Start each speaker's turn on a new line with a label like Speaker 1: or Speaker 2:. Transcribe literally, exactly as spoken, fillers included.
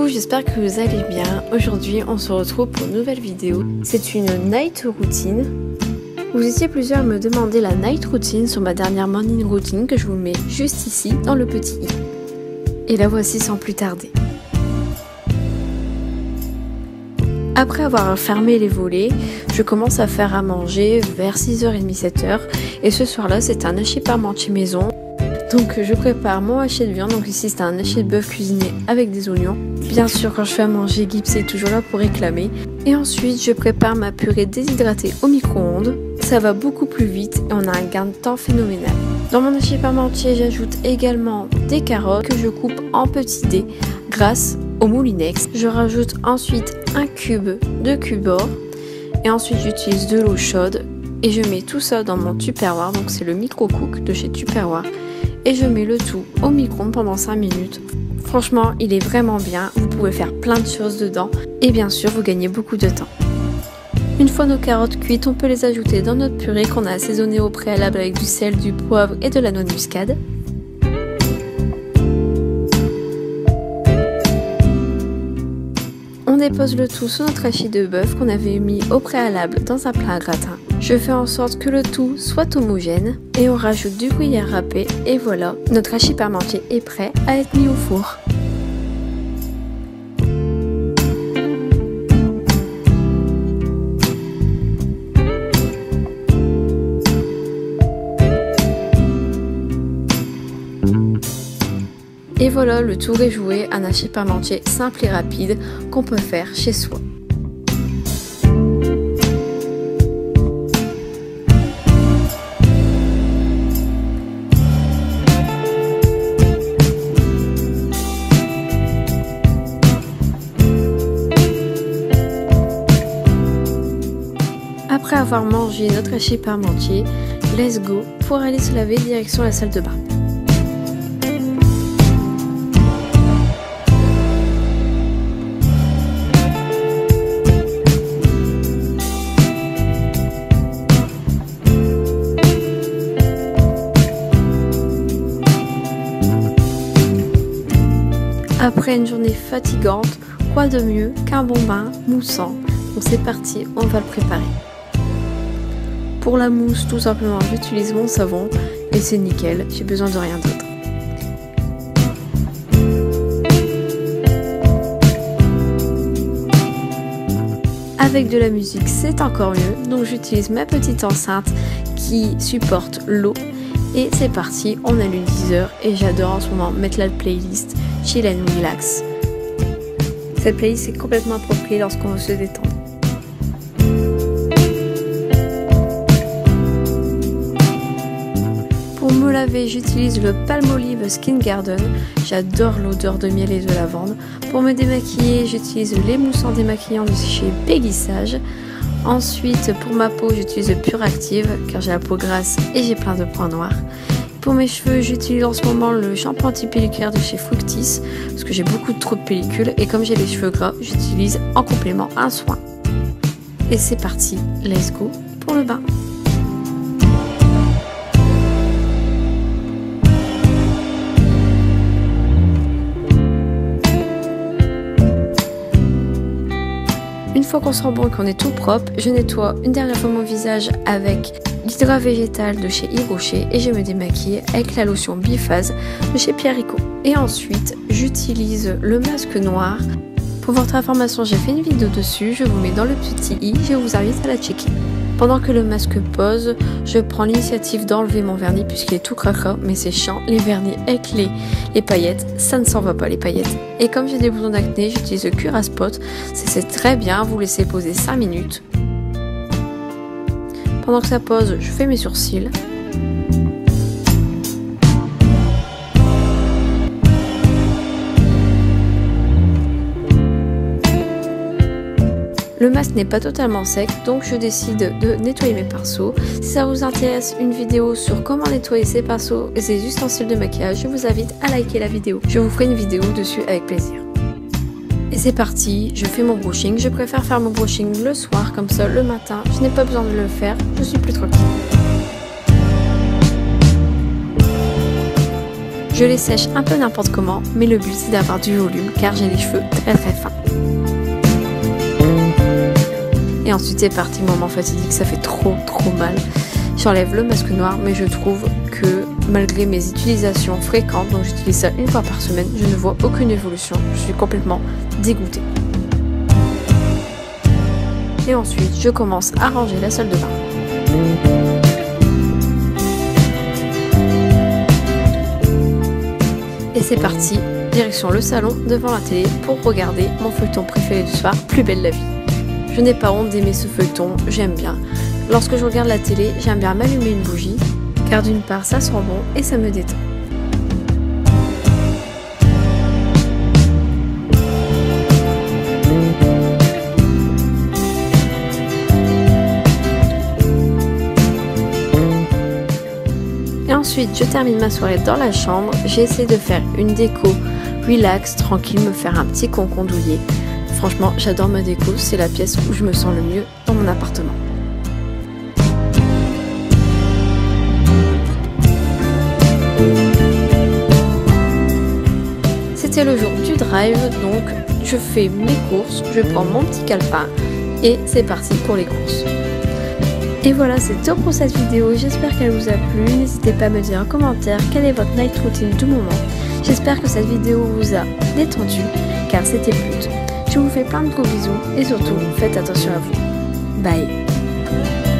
Speaker 1: Coucou, j'espère que vous allez bien. Aujourd'hui, on se retrouve pour une nouvelle vidéo. C'est une night routine. Vous étiez plusieurs à me demander la night routine sur ma dernière morning routine que je vous mets juste ici dans le petit i. Et la voici sans plus tarder. Après avoir fermé les volets, je commence à faire à manger vers six heures trente sept heures. Et ce soir-là, c'est un hachis parmentier maison. Donc je prépare mon hachis de viande, donc ici c'est un hachis de bœuf cuisiné avec des oignons. Bien sûr, quand je fais à manger, Gibbs est toujours là pour réclamer. Et ensuite je prépare ma purée déshydratée au micro-ondes. Ça va beaucoup plus vite et on a un gain de temps phénoménal. Dans mon hachis parmentier, j'ajoute également des carottes que je coupe en petits dés grâce au moulinex. Je rajoute ensuite un cube de cubor et ensuite j'utilise de l'eau chaude et je mets tout ça dans mon Tupperware, donc c'est le micro-cook de chez Tupperware. Et je mets le tout au micro-ondes pendant cinq minutes. Franchement, il est vraiment bien. Vous pouvez faire plein de choses dedans. Et bien sûr, vous gagnez beaucoup de temps. Une fois nos carottes cuites, on peut les ajouter dans notre purée qu'on a assaisonnée au préalable avec du sel, du poivre et de la noix de muscade. On dépose le tout sur notre hachis de bœuf qu'on avait mis au préalable dans un plat à gratin. Je fais en sorte que le tout soit homogène et on rajoute du gruyère râpé et voilà, notre hachis parmentier est prêt à être mis au four. Et voilà, le tour est joué, un hachis parmentier simple et rapide qu'on peut faire chez soi. Après avoir mangé notre hachis parmentier, let's go pour aller se laver direction la salle de bain. Après une journée fatigante, quoi de mieux qu'un bon bain moussant? Donc c'est parti, on va le préparer. Pour la mousse, tout simplement, j'utilise mon savon et c'est nickel, j'ai besoin de rien d'autre. Avec de la musique, c'est encore mieux, donc j'utilise ma petite enceinte qui supporte l'eau. Et c'est parti, on allume dix heures et j'adore en ce moment mettre la playlist Chill and Relax. Cette playlist est complètement appropriée lorsqu'on veut se détendre. Pour me laver, j'utilise le Palmolive Skin Garden. J'adore l'odeur de miel et de lavande. Pour me démaquiller, j'utilise les moussants démaquillants de chez Peggy Sage. Ensuite, pour ma peau, j'utilise le Pure Active car j'ai la peau grasse et j'ai plein de points noirs. Pour mes cheveux, j'utilise en ce moment le shampoing anti-pelliculaire de chez Fructis parce que j'ai beaucoup trop de pellicules et comme j'ai les cheveux gras, j'utilise en complément un soin. Et c'est parti, let's go pour le bain. Une fois qu'on sent bon et qu'on est tout propre, je nettoie une dernière fois mon visage avec l'hydra végétal de chez Yves Rocher et je me démaquille avec la lotion biphase de chez Pierre Rico. Et ensuite, j'utilise le masque noir. Pour votre information, j'ai fait une vidéo dessus, je vous mets dans le petit i, je vous invite à la checker. Pendant que le masque pose, je prends l'initiative d'enlever mon vernis puisqu'il est tout cracra, mais c'est chiant, les vernis avec les, les paillettes, ça ne s'en va pas les paillettes. Et comme j'ai des boutons d'acné, j'utilise le Curaspot, c'est très bien, vous laissez poser cinq minutes. Pendant que ça pose, je fais mes sourcils. Le masque n'est pas totalement sec, donc je décide de nettoyer mes pinceaux. Si ça vous intéresse une vidéo sur comment nettoyer ses pinceaux et ses ustensiles de maquillage, je vous invite à liker la vidéo. Je vous ferai une vidéo dessus avec plaisir. Et c'est parti, je fais mon brushing. Je préfère faire mon brushing le soir, comme ça le matin, je n'ai pas besoin de le faire, je suis plus tranquille. Je les sèche un peu n'importe comment, mais le but c'est d'avoir du volume car j'ai les cheveux très très fins. Et ensuite c'est parti, moment fatidique, ça fait trop trop mal. J'enlève le masque noir, mais je trouve que malgré mes utilisations fréquentes, donc j'utilise ça une fois par semaine, je ne vois aucune évolution, je suis complètement dégoûtée. Et ensuite je commence à ranger la salle de bain. Et c'est parti, direction le salon devant la télé pour regarder mon feuilleton préféré du soir, Plus belle la vie. Je n'ai pas honte d'aimer ce feuilleton, j'aime bien. Lorsque je regarde la télé, j'aime bien m'allumer une bougie, car d'une part ça sent bon et ça me détend. Et ensuite, je termine ma soirée dans la chambre, j'essaie de faire une déco relax, tranquille, me faire un petit concon douillet. Franchement, j'adore ma déco, c'est la pièce où je me sens le mieux dans mon appartement. C'était le jour du drive, donc je fais mes courses, je prends mon petit calepin et c'est parti pour les courses. Et voilà, c'est tout pour cette vidéo, j'espère qu'elle vous a plu, n'hésitez pas à me dire en commentaire quelle est votre night routine du moment. J'espère que cette vidéo vous a détendu, car c'était le but. Je vous fais plein de gros bisous et surtout, faites attention à vous. Bye.